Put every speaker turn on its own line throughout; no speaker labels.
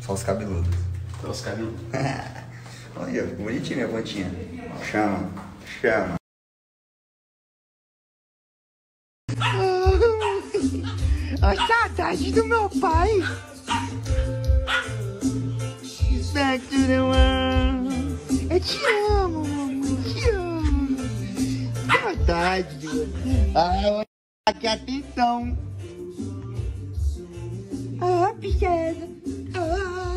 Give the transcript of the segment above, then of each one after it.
Só os cabeludos.
Só os cabeludos.
Olha, bonitinha minha pontinha. Chama, chama.
A saudade do meu pai. Eu te amo, mamãe. Te amo. Saudade de você. Ah, aqui, atenção. Ah, princesa. Ah.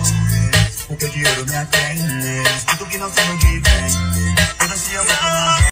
Porque o dinheiro me atende, tudo que não sei onde vem. Eu não sei